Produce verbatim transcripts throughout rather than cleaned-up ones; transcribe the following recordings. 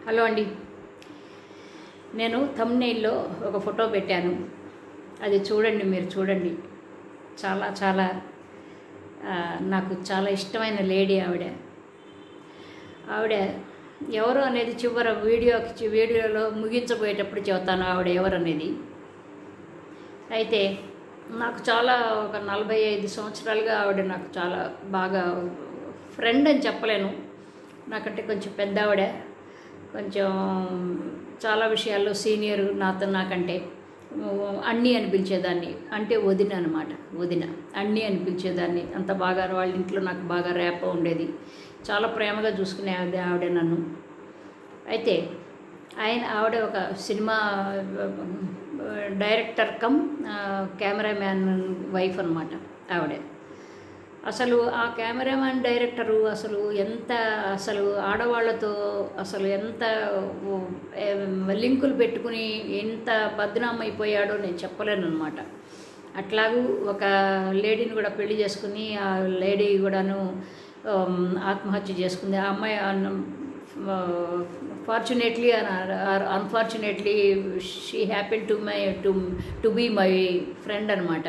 Hello అండి. నేను థంబ్నెయిల్లో ఒక ఫోటో పెట్టాను. అది చూడండి, మీరు చూడండి. చాలా చాలా నాకు చాలా ఇష్టమైన లేడీ ఆవిడ. ఆవిడ ఎవరు అనేది చివర వీడియోకి వీడియోలో ముగించబోయేటప్పుడు చెబుతాను ఆవిడ ఎవరు అనేది. అయితే నాకు చాలా ఒక నలభై ఐదు సంవత్సరాలుగా ఆవిడ నాకు చాలా బాగా ఫ్రెండ్ అని చెప్పలేను, నాకంటే కొంచెం పెద్ద ఆవిడ, కొంచెం చాలా విషయాల్లో సీనియర్ నాతో. నాకంటే అన్నీ అనిపించేదాన్ని, అంటే వదిన అనమాట, వదిన అన్నీ అనిపించేదాన్ని. అంత బాగా వాళ్ళ ఇంట్లో నాకు బాగా ర్యాప్ ఉండేది, చాలా ప్రేమగా చూసుకునేది ఆవిడ నన్ను. అయితే ఆయన ఆవిడ ఒక cinema director cum cameraman wife అనమాట ఆవిడ. అసలు ఆ కెమెరామ్యాన్ డైరెక్టరు అసలు ఎంత అసలు ఆడవాళ్ళతో అసలు ఎంత లింకులు పెట్టుకుని ఎంత బద్నాం అయిపోయాడో నేను చెప్పలేను అనమాట. అట్లాగూ ఒక లేడీని కూడా పెళ్లి చేసుకుని ఆ లేడీ కూడాను ఆత్మహత్య చేసుకుంది. ఆ అమ్మాయి fortunately unfortunately she happen to my to to be my friend అనమాట.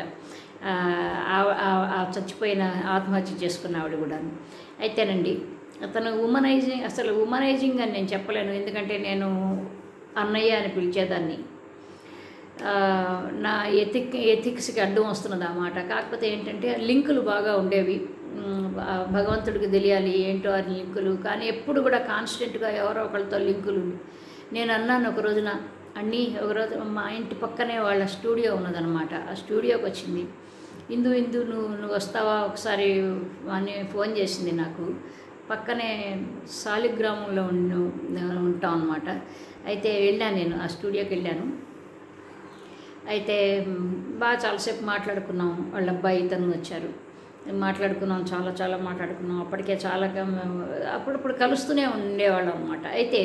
చచ్చిపోయిన ఆత్మహత్య చేసుకున్న ఆవిడ కూడా. అయితేనండి అతను ఉమనైజింగ్, అసలు ఉమనైజింగ్ అని నేను చెప్పలేను, ఎందుకంటే నేను అన్నయ్య అని పిలిచేదాన్ని. నా ఎథిక్ ఎథిక్స్కి అడ్డం వస్తున్నది అన్నమాట. కాకపోతే ఏంటంటే లింకులు బాగా ఉండేవి, భగవంతుడికి తెలియాలి ఏంటో ఆ లింకులు. కానీ ఎప్పుడు కూడా కాన్స్టెంట్గా ఎవరో ఒకరితో లింకులు. నేను అన్నాను ఒక రోజున, అన్నీ ఒకరోజు మా ఇంటి పక్కనే వాళ్ళ స్టూడియో ఉన్నదనమాట. ఆ స్టూడియోకి వచ్చింది, ఇందు ఇందు నువ్వు నువ్వు వస్తావా ఒకసారి అని ఫోన్ చేసింది నాకు. పక్కనే సాలిగ్రామంలో ఉంటాం అనమాట. అయితే వెళ్ళాను, నేను ఆ స్టూడియోకి వెళ్ళాను. అయితే బాగా చాలాసేపు మాట్లాడుకున్నాం. వాళ్ళ అబ్బాయి తను వచ్చారు, మాట్లాడుకున్నాం, చాలా చాలా మాట్లాడుకున్నాం. అప్పటికే చాలా అప్పుడప్పుడు కలుస్తూనే ఉండేవాళ్ళం అనమాట. అయితే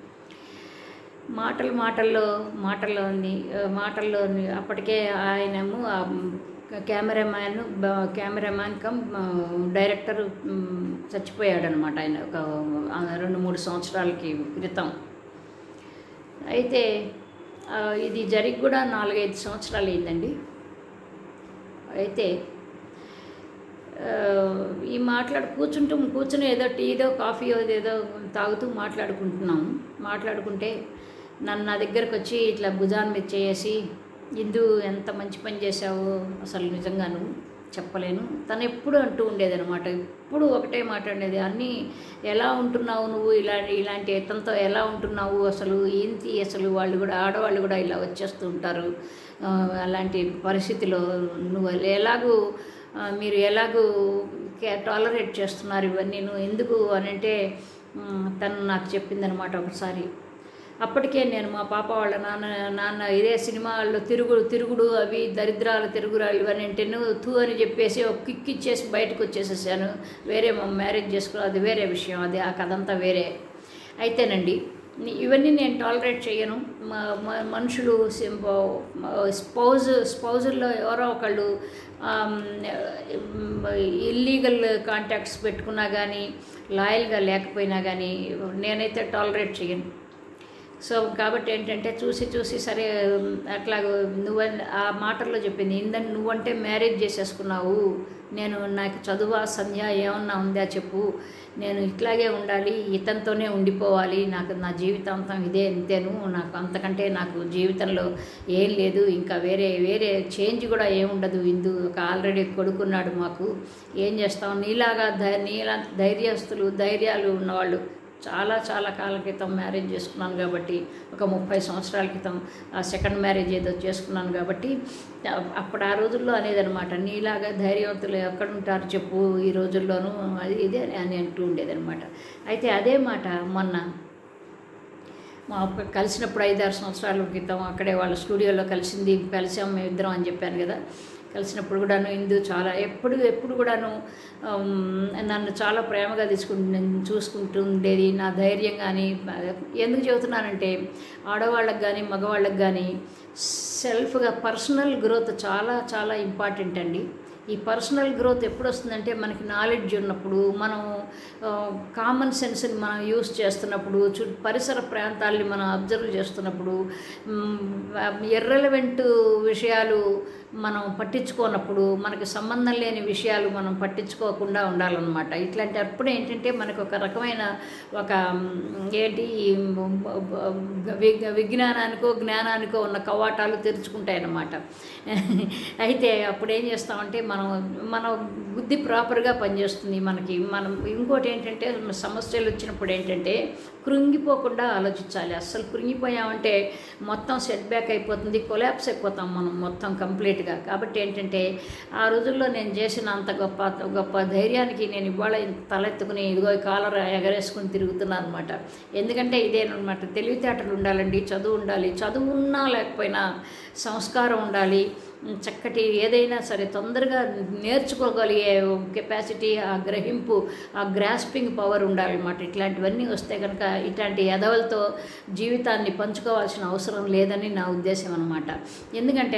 మాటలు మాటల్లో మాటల్లోని మాటల్లోని అప్పటికే ఆయనేమో కెమెరామ్యాన్ కెమెరామ్యాన్ కమ్ డైరెక్టర్ చచ్చిపోయాడనమాట ఆయన ఒక రెండు మూడు సంవత్సరాలకి క్రితం. అయితే ఇది జరిగి కూడా నాలుగైదు సంవత్సరాలు అయిందండి. అయితే ఈ మాట్లాడు కూర్చుంటూ కూర్చుని ఏదో టీదో కాఫీయో ఏదో తాగుతూ మాట్లాడుకుంటున్నాము. మాట్లాడుకుంటే నన్ను నా దగ్గరకు వచ్చి ఇట్లా భుజాన్ని మీద చేసి, ఇందు ఎంత మంచి పని చేశావో అసలు నిజంగాను చెప్పలేను. తను ఎప్పుడు అంటూ ఉండేదనమాట, ఎప్పుడు ఒకటే మాట్లాడేది, అన్నీ ఎలా ఉంటున్నావు నువ్వు, ఇలా ఇలాంటి ఇతనితో ఎలా ఉంటున్నావు, అసలు ఏంటి, అసలు వాళ్ళు కూడా ఆడవాళ్ళు కూడా ఇలా వచ్చేస్తూ ఉంటారు, అలాంటి పరిస్థితిలో నువ్వు ఎలాగూ మీరు ఎలాగూ టాలరేట్ చేస్తున్నారు ఇవన్నీ నువ్వు ఎందుకు అని అంటే తను నాకు చెప్పిందనమాట ఒకసారి. అప్పటికే నేను మా పాప వాళ్ళ నాన్న నాన్న ఇదే సినిమాల్లో తిరుగుడు తిరుగుడు అవి దరిద్రాలు తిరుగురాలు ఇవన్నీ అంటే నువ్వు తూ అని చెప్పేసి ఒక కిక్ ఇచ్చేసి బయటకు వచ్చేసేసాను. వేరే మా మ్యారేజ్ చేసుకుని అది వేరే విషయం, అది ఆ కథ అంతా వేరే. అయితేనండి ఇవన్నీ నేను టాలరేట్ చేయను. మనుషులు స్పౌజ్ స్పౌజుల్లో ఎవరో ఒకళ్ళు ఇల్లీగల్ కాంటాక్ట్స్ పెట్టుకున్నా కానీ, లాయల్గా లేకపోయినా కానీ నేనైతే టాలరేట్ చేయను. సో కాబట్టి ఏంటంటే చూసి చూసి సరే అట్లాగ నువ్వు ఆ మాటల్లో చెప్పింది, ఇందని నువ్వంటే మ్యారేజ్ చేసేసుకున్నావు, నేను నాకు చదువు సంధ్య ఏమన్నా ఉందా చెప్పు, నేను ఇట్లాగే ఉండాలి, ఇతనితోనే ఉండిపోవాలి, నాకు నా జీవితాంతం ఇదే అంతేను, నాకు అంతకంటే నాకు జీవితంలో ఏం లేదు, ఇంకా వేరే వేరే చేంజ్ కూడా ఏముండదు. ఇందు ఒక ఆల్రెడీ కొడుకున్నాడు మాకు, ఏం చేస్తాం, నీలాగా ధై నీలా ధైర్యస్తులు ధైర్యాలు ఉన్నవాళ్ళు చాలా చాలా కాలం క్రితం మ్యారేజ్ చేసుకున్నాను కాబట్టి, ఒక ముప్పై సంవత్సరాల క్రితం సెకండ్ మ్యారేజ్ ఏదో చేసుకున్నాను కాబట్టి అప్పుడు ఆ రోజుల్లో అనేది అనమాట, నీలాగా ధైర్యవంతులు ఎక్కడుంటారు చెప్పు ఈ రోజుల్లోనూ, అది ఇదే అని అంటూ ఉండేదనమాట. అయితే అదే మాట మొన్న మా కలిసినప్పుడు ఐదారు సంవత్సరాల క్రితం అక్కడే వాళ్ళ స్టూడియోలో కలిసింది కలిసాం మేము ఇద్దరం అని చెప్పాను కదా. కలిసినప్పుడు కూడాను ఇందు చాలా ఎప్పుడు ఎప్పుడు కూడాను నన్ను చాలా ప్రేమగా తీసుకుంటు చూసుకుంటూ ఉండేది. నా ధైర్యం కానీ ఎందుకు చెబుతున్నానంటే ఆడవాళ్ళకి కానీ మగవాళ్ళకి కానీ సెల్ఫ్గా పర్సనల్ గ్రోత్ చాలా చాలా ఇంపార్టెంట్ అండి. ఈ పర్సనల్ గ్రోత్ ఎప్పుడు వస్తుందంటే మనకి నాలెడ్జ్ ఉన్నప్పుడు, మనం కామన్ సెన్స్ని మనం యూస్ చేస్తున్నప్పుడు, చు పరిసర ప్రాంతాలని మనం అబ్జర్వ్ చేస్తున్నప్పుడు, ఇర్రెలవెంట్ విషయాలు మనం పట్టించుకోనప్పుడు, మనకి సంబంధం లేని విషయాలు మనం పట్టించుకోకుండా ఉండాలన్నమాట. ఇట్లాంటి అప్పుడు ఏంటంటే మనకు ఒక రకమైన ఒక ఏంటి విజ్ఞానానికో జ్ఞానానికో ఉన్న కవాటాలు తెరుచుకుంటాయి అన్నమాట. అయితే అప్పుడు ఏం చేస్తామంటే మనం మన బుద్ధి ప్రాపర్గా పనిచేస్తుంది మనకి. మనం ఇంకోటి ఏంటంటే సమస్యలు వచ్చినప్పుడు ఏంటంటే కృంగిపోకుండా ఆలోచించాలి. అస్సలు కృంగిపోయామంటే మొత్తం సెట్ బ్యాక్ అయిపోతుంది, కొలాప్స్ అయిపోతాం మనం మొత్తం కంప్లీట్గా. కాబట్టి ఏంటంటే ఆ రోజుల్లో నేను చేసిన అంత గొప్ప గొప్ప ధైర్యానికి నేను ఇవాళ తలెత్తుకుని ఇదిగో కాలర్ ఎగరేసుకుని తిరుగుతున్నాను అనమాట. ఎందుకంటే ఇదేనమాట, తెలివితేటలు ఉండాలండి, చదువు ఉండాలి. చదువు ఉన్నా లేకపోయినా సంస్కారం ఉండాలి, చక్కటి ఏదైనా సరే తొందరగా నేర్చుకోగలిగే కెపాసిటీ, ఆ గ్రహింపు, ఆ గ్రాస్పింగ్ పవర్ ఉండాలన్నమాట. ఇట్లాంటివన్నీ వస్తే కనుక ఇట్లాంటి ఎదవలతో జీవితాన్ని పంచుకోవాల్సిన అవసరం లేదని నా ఉద్దేశం అనమాట. ఎందుకంటే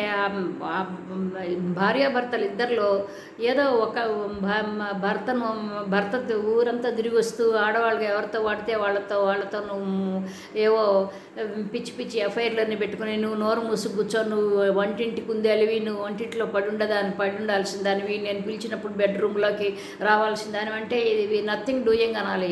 భార్యాభర్తలు ఇద్దరిలో ఏదో ఒక భర్తను భర్త ఊరంతా తిరిగి వస్తూ ఆడవాళ్ళకి ఎవరితో వాడితే వాళ్ళతో వాళ్ళతో నువ్వు ఏవో పిచ్చి పిచ్చి ఎఫ్ఐఆర్లన్నీ పెట్టుకుని నువ్వు నోరు మూసుకు కూర్చో, నువ్వు వంటింటి కుందేలివి, నువ్వు వంటింట్లో పడుండదాని పడి ఉండాల్సిందానివి, నేను పిలిచినప్పుడు బెడ్రూమ్లోకి రావాల్సిందాని అంటే ఇది నథింగ్ డూయింగ్ అనాలి.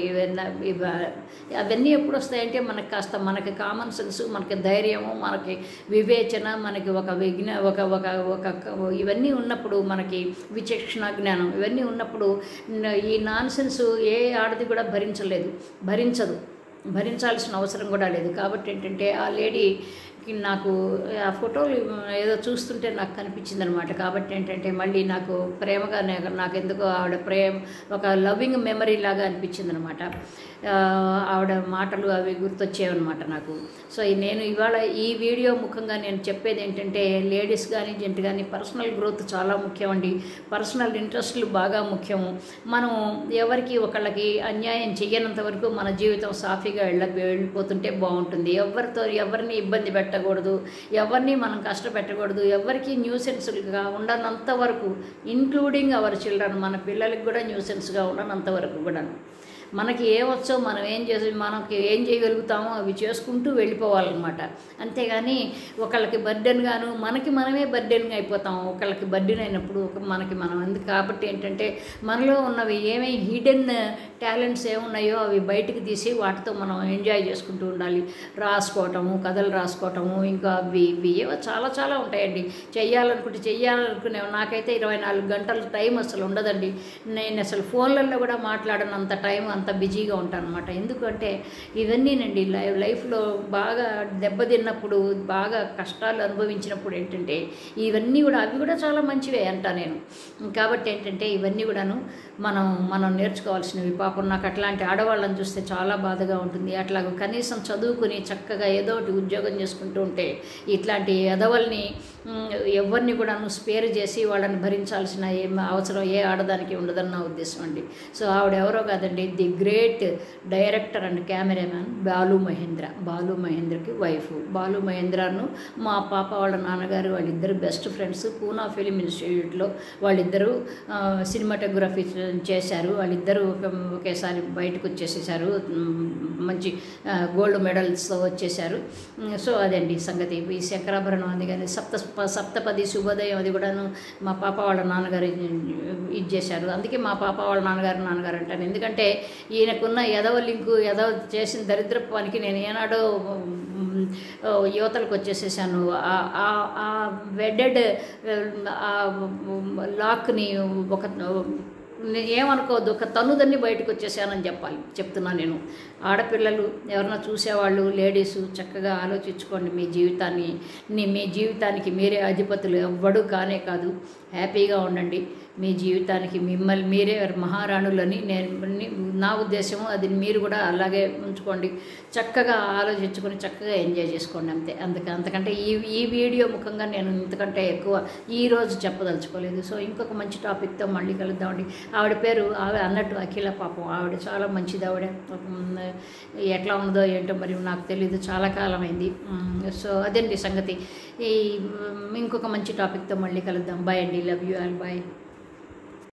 అవన్నీ ఎప్పుడు వస్తాయంటే మనకి కాస్త మనకి కామన్ సెన్స్, మనకి ధైర్యము, మనకి వివేచన, మనకి ఒక విజ్ఞ ఒక ఒక ఒక ఇవన్నీ ఉన్నప్పుడు, మనకి విచక్షణ జ్ఞానం ఇవన్నీ ఉన్నప్పుడు ఈ నాన్ సెన్స్ ఏ ఆడది కూడా భరించలేదు, భరించదు, భరించాల్సిన అవసరం కూడా లేదు. కాబట్టి ఏంటంటే ఆ లేడీ నాకు ఆ ఫోటోలు ఏదో చూస్తుంటే నాకు కనిపించింది అనమాట. కాబట్టి ఏంటంటే మళ్ళీ నాకు ప్రేమగా నాకు ఎందుకో ఆవిడ ప్రేమ ఒక లవింగ్ మెమరీ లాగా అనిపించింది అనమాట. ఆవిడ మాటలు అవి గుర్తొచ్చేవన్నమాట నాకు. సో నేను ఇవాళ ఈ వీడియో ముఖంగా నేను చెప్పేది ఏంటంటే లేడీస్ కానీ జెంట్ కానీ పర్సనల్ గ్రోత్ చాలా ముఖ్యం అండి. పర్సనల్ ఇంట్రెస్ట్లు బాగా ముఖ్యము. మనం ఎవరికి ఒకళ్ళకి అన్యాయం చేయనంత వరకు మన జీవితం సాఫీగా వెళ్ళ వెళ్ళిపోతుంటే బాగుంటుంది. ఎవరితో ఎవరిని ఇబ్బంది పెట్టకూడదు, ఎవరిని మనం కష్టపెట్టకూడదు, ఎవరికి న్యూసెన్స్గా ఉండనంత వరకు, ఇంక్లూడింగ్ అవర్ చిల్డ్రన్, మన పిల్లలకి కూడా న్యూసెన్స్గా ఉండనంత వరకు కూడా మనకి ఏమొచ్చో మనం ఏం చేసి మనకి ఏం చేయగలుగుతామో అవి చేసుకుంటూ వెళ్ళిపోవాలన్నమాట. అంతేగాని ఒకళ్ళకి బర్డెన్ గాను మనకి మనమే బర్డెన్గా అయిపోతాం ఒకళ్ళకి బర్డెన్ అయినప్పుడు మనకి మనం ఎందుకు. కాబట్టి ఏంటంటే మనలో ఉన్నవి ఏమేమి హిడెన్ టాలెంట్స్ ఏమున్నాయో అవి బయటకు తీసి వాటితో మనం ఎంజాయ్ చేసుకుంటూ ఉండాలి. రాసుకోవటము, కథలు రాసుకోవటము, ఇంకా అవి ఇవి ఏవో చాలా చాలా ఉంటాయండి. చెయ్యాలనుకుంటే చెయ్యాలనుకునే నాకైతే ఇరవై నాలుగు గంటల టైం అసలు ఉండదండి. నేను అసలు ఫోన్లలో కూడా మాట్లాడనంత టైం అంత బిజీగా ఉంటాను అనమాట. ఎందుకంటే ఇవన్నీనండి లైఫ్ లైఫ్లో బాగా దెబ్బతిన్నప్పుడు, బాగా కష్టాలు అనుభవించినప్పుడు ఏంటంటే ఇవన్నీ కూడా అవి కూడా చాలా మంచివే అంటా నేను. కాబట్టి ఏంటంటే ఇవన్నీ కూడాను మనం మనం నేర్చుకోవాల్సినవి. పాపం నాకు అట్లాంటి ఆడవాళ్ళని చూస్తే చాలా బాధగా ఉంటుంది. అట్లా కనీసం చదువుకుని చక్కగా ఏదో ఒకటి ఉద్యోగం చేసుకుంటూ ఉంటే ఇట్లాంటి ఎదవల్ని ఎవరిని కూడాను స్పేర్ చేసి వాళ్ళని భరించాల్సిన ఏ అవసరం ఏ ఆడదానికి ఉండదని నా ఉద్దేశం అండి. సో ఆవిడ ఎవరో కాదండి, the great director and cameraman Balu Mahendra. Balu మహేంద్రకి వైఫ్. బాలు మహేంద్రను మా పాప వాళ్ళ నాన్నగారు వాళ్ళిద్దరు బెస్ట్ ఫ్రెండ్స్. పూనా ఫిలిం ఇన్స్టిట్యూట్లో వాళ్ళిద్దరూ సినిమాటోగ్రఫీ చేశారు. వాళ్ళిద్దరూ ఒకేసారి బయటకు వచ్చేసేసారు, మంచి గోల్డ్ మెడల్స్తో వచ్చేసారు. సో అదండి సంగతి. ఈ శంకరాభరణం అది కానీ సప్త సప్తపది శుభోదయం అది కూడాను మా పాప వాళ్ళ నాన్నగారు ఇది చేశారు. అందుకే మా పాప వాళ్ళ నాన్నగారు నాన్నగారు అంటాను. ఎందుకంటే ఈయనకున్న ఎదవ లింకు, ఎదవ చేసిన దరిద్రపానికి నేను ఏనాడో యువతలకు వచ్చేసేసాను. ఆ వెడెడ్ లాక్ని ఒక ఏమనుకోవద్దు, ఒక తనుదన్ని బయటకు వచ్చేసానని చెప్పాలి చెప్తున్నా నేను. ఆడపిల్లలు ఎవరన్నా చూసేవాళ్ళు లేడీసు చక్కగా ఆలోచించుకోండి. మీ జీవితాన్ని మీ జీవితానికి మీరే అధిపతులు, ఎవ్వడు కానే కాదు. హ్యాపీగా ఉండండి. మీ జీవితానికి మిమ్మల్ని మీరే మహారాణులని నేను నా ఉద్దేశము. అది మీరు కూడా అలాగే ఉంచుకోండి. చక్కగా ఆలోచించుకొని చక్కగా ఎంజాయ్ చేసుకోండి అంతే. అందుకే అంతకంటే ఈ ఈ వీడియో ముఖంగా నేను ఇంతకంటే ఎక్కువ ఈరోజు చెప్పదలుచుకోలేదు. సో ఇంకొక మంచి టాపిక్తో మళ్ళీ కలుద్దామండి. ఆవిడ పేరు ఆవిడ అన్నట్టు అఖిల. పాపం ఆవిడ చాలా మంచిది. ఆవిడ ఎట్లా ఉన్నదో ఏంటో మరి నాకు తెలీదు, చాలా కాలం అయింది. సో అదండి సంగతి. ఈ ఇంకొక మంచి టాపిక్తో మళ్ళీ కలుద్దాం. బాయ్ అండి. Love you all. బాయ్.